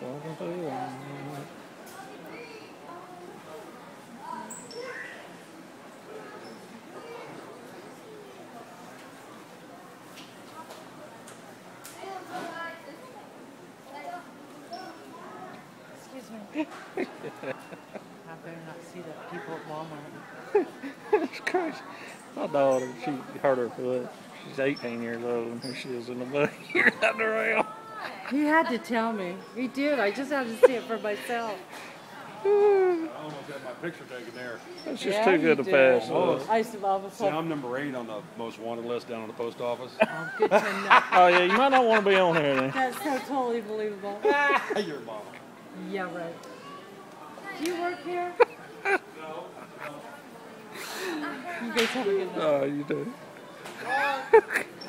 Welcome to the Excuse me. I better not see that people at Walmart. It's crazy. My daughter, she hurt her foot. She's 18 years old, and here she is in the buggy riding around. He had to tell me. He did. I just had to see it for myself. I almost got my picture taken there. That's just too good to pass up. I used to See, I'm number 8 on the most wanted list down on the post office. Oh, good to know. Oh, yeah, you might not want to be on here then. That's so totally believable. Your mom. Yeah, right. Do you work here? No. You guys have a good night. Oh, you do.